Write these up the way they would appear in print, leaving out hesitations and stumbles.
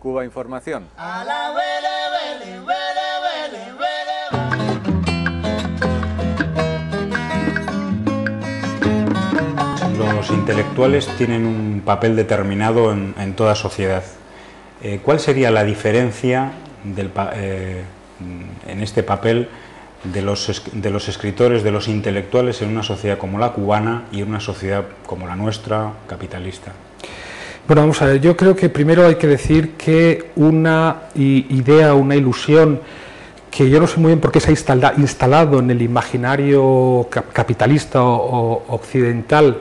Cuba Información. Los intelectuales tienen un papel determinado en toda sociedad. ¿Cuál sería la diferencia en este papel de los escritores, de los intelectuales en una sociedad como la cubana y en una sociedad como la nuestra, capitalista? Bueno, vamos a ver, yo creo que primero hay que decir que una idea, una ilusión que yo no sé muy bien por qué se ha instalado en el imaginario capitalista o occidental,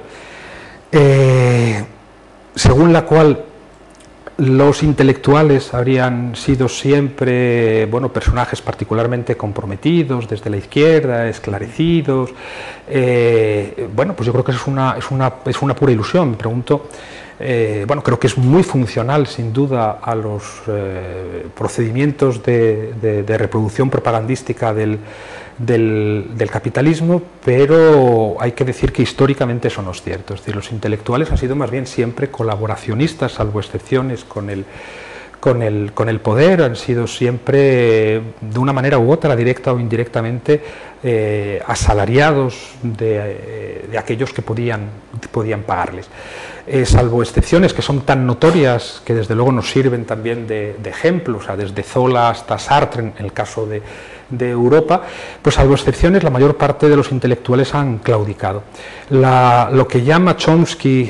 según la cual los intelectuales habrían sido siempre, bueno, personajes particularmente comprometidos desde la izquierda, esclarecidos. Bueno, pues yo creo que es una pura ilusión. Me pregunto, bueno, creo que es muy funcional, sin duda, a los procedimientos de reproducción propagandística del capitalismo, pero hay que decir que históricamente eso no es cierto. Es decir, los intelectuales han sido más bien siempre colaboracionistas, salvo excepciones con el poder, han sido siempre, de una manera u otra, directa o indirectamente, asalariados de aquellos que podían pagarles. Salvo excepciones que son tan notorias que desde luego nos sirven también de ejemplo, o sea, desde Zola hasta Sartre en el caso de Europa, pues salvo excepciones la mayor parte de los intelectuales han claudicado. Lo que llama Chomsky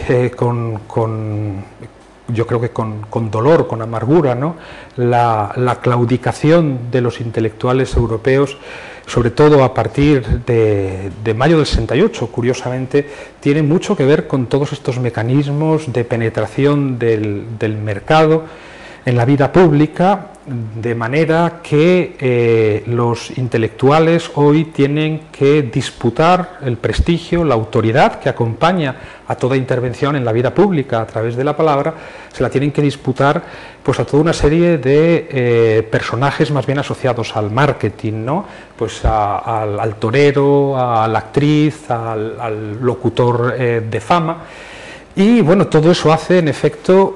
yo creo que con dolor, con amargura, ¿no?, la claudicación de los intelectuales europeos, sobre todo a partir de mayo del 68, curiosamente, tiene mucho que ver con todos estos mecanismos de penetración del mercado en la vida pública, de manera que los intelectuales hoy tienen que disputar el prestigio, la autoridad que acompaña a toda intervención en la vida pública a través de la palabra, se la tienen que disputar pues a toda una serie de personajes más bien asociados al marketing, ¿no? Pues al torero, a la actriz, al locutor de fama. Y bueno, todo eso hace en efecto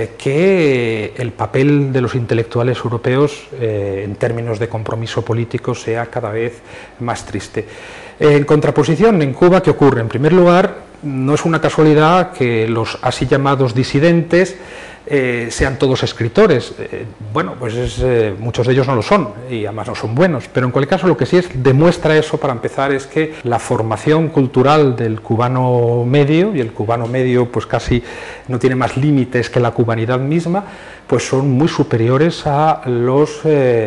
que el papel de los intelectuales europeos en términos de compromiso político sea cada vez más triste. En contraposición, en Cuba, ¿qué ocurre? En primer lugar, no es una casualidad que los así llamados disidentes sean todos escritores. Bueno, pues muchos de ellos no lo son y además no son buenos, pero en cualquier caso lo que sí demuestra eso, para empezar, es que la formación cultural del cubano medio, y el cubano medio pues casi no tiene más límites que la cubanidad misma, pues son muy superiores a los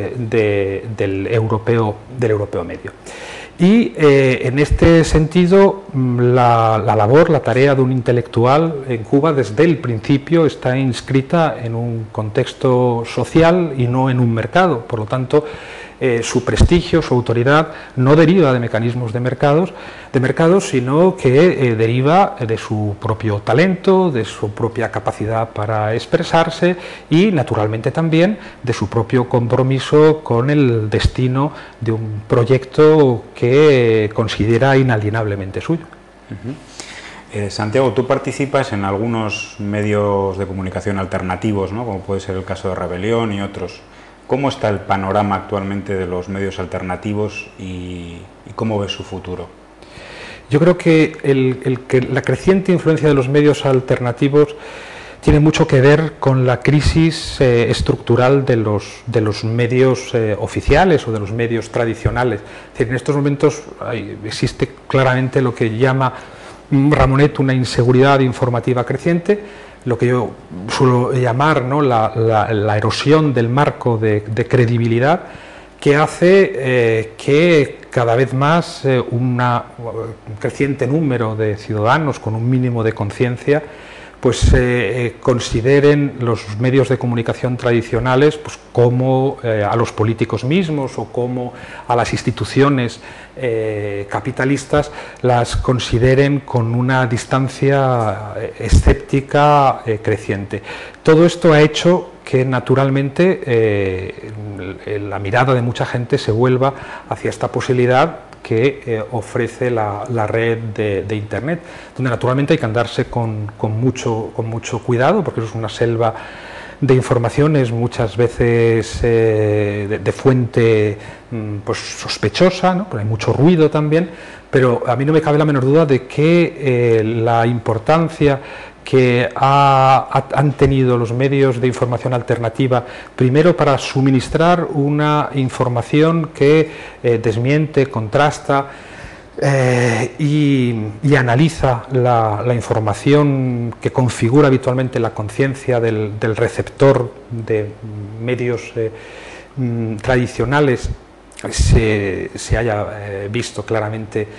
del europeo medio. Y en este sentido, la labor, la tarea de un intelectual en Cuba desde el principio está inscrita en un contexto social y no en un mercado. Por lo tanto, su prestigio, su autoridad no deriva de mecanismos de mercados, sino que deriva de su propio talento, de su propia capacidad para expresarse y, naturalmente, también de su propio compromiso con el destino de un proyecto que considera inalienablemente suyo. Santiago, tú participas en algunos medios de comunicación alternativos, ¿no?, como puede ser el caso de Rebelión y otros. ¿Cómo está el panorama actualmente de los medios alternativos y cómo ves su futuro? Yo creo que la creciente influencia de los medios alternativos tiene mucho que ver con la crisis estructural de los medios oficiales o de los medios tradicionales. Es decir, en estos momentos existe claramente lo que llama Ramonet una inseguridad informativa creciente, lo que yo suelo llamar, ¿no?, la erosión del marco de credibilidad, que hace que cada vez más un creciente número de ciudadanos con un mínimo de conciencia pues consideren los medios de comunicación tradicionales pues como a los políticos mismos o como a las instituciones capitalistas las consideren con una distancia escéptica creciente. Todo esto ha hecho que naturalmente la mirada de mucha gente se vuelva hacia esta posibilidad que ofrece la red de Internet, donde naturalmente hay que andarse con mucho cuidado, porque eso es una selva de informaciones muchas veces de fuente pues sospechosa, ¿no? Pero hay mucho ruido también, pero a mí no me cabe la menor duda de que la importancia que han tenido los medios de información alternativa, primero para suministrar una información que desmiente, contrasta y analiza la información que configura habitualmente la conciencia del receptor de medios tradicionales, se haya visto claramente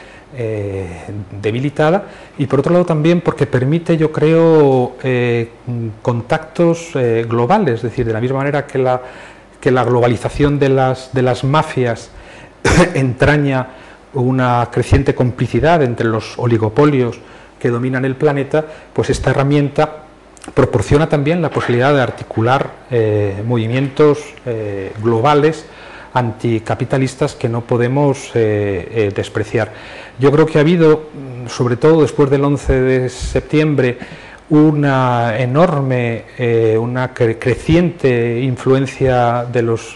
debilitada, y por otro lado también porque permite, yo creo, contactos globales, es decir, de la misma manera que la globalización de las mafias entraña una creciente complicidad entre los oligopolios que dominan el planeta, pues esta herramienta proporciona también la posibilidad de articular movimientos globales anticapitalistas que no podemos despreciar. Yo creo que ha habido, sobre todo después del 11 de septiembre, una enorme, una creciente influencia de los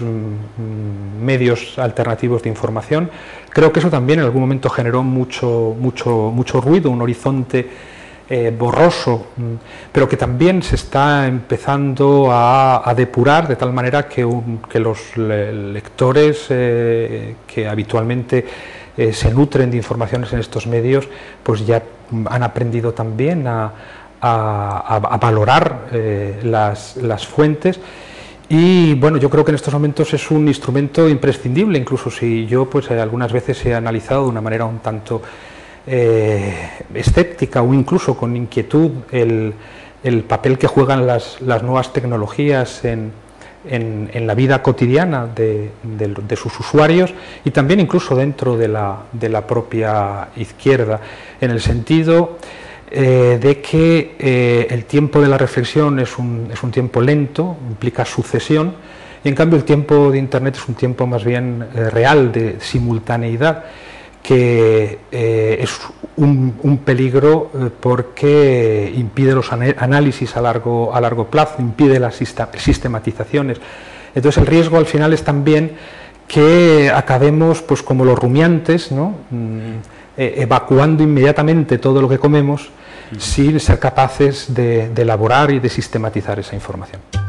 medios alternativos de información. Creo que eso también en algún momento generó mucho ruido, un horizonte borroso, pero que también se está empezando a depurar de tal manera que los lectores que habitualmente se nutren de informaciones en estos medios, pues ya han aprendido también a valorar las fuentes. Y bueno, yo creo que en estos momentos es un instrumento imprescindible, incluso si yo pues algunas veces he analizado de una manera un tanto escéptica o incluso con inquietud el papel que juegan las nuevas tecnologías en la vida cotidiana de sus usuarios, y también incluso dentro de la propia izquierda, en el sentido de que el tiempo de la reflexión es un tiempo lento, implica sucesión, y en cambio el tiempo de Internet es un tiempo más bien real, de simultaneidad, que es un peligro porque impide los análisis a largo plazo, impide las sistematizaciones. Entonces el riesgo al final es también que acabemos pues como los rumiantes, ¿no? Evacuando inmediatamente todo lo que comemos sin ser capaces de elaborar y de sistematizar esa información.